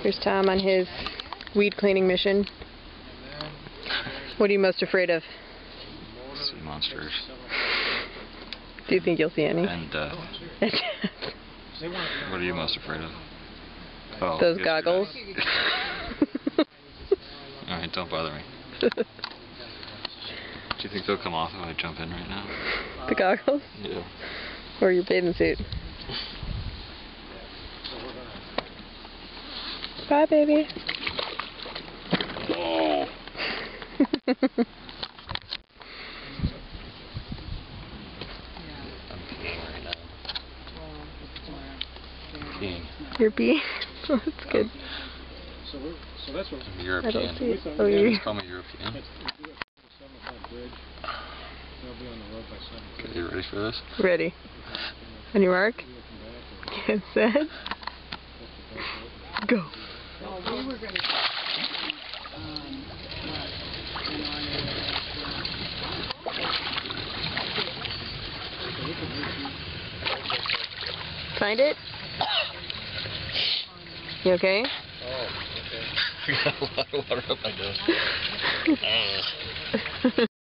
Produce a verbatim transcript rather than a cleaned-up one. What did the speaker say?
Here's Tom on his weed cleaning mission. What are you most afraid of? Sea monsters. Do you think you'll see any? And uh, what are you most afraid of? Oh, Those goggles. Alright, don't bother me. Do you think they'll come off if I jump in right now? The goggles? Yeah. Or your bathing suit? Bye, baby. Oh. I'm peeing right now. Peeing. You're peeing? Oh, that's good. So, we're, so that's what I'm European. I don't see it. Oh, you Just call me European. Okay, you ready for this? Ready. On your mark? Get set. Go. Find it? You okay? Oh, okay. I got a lot of water up my nose.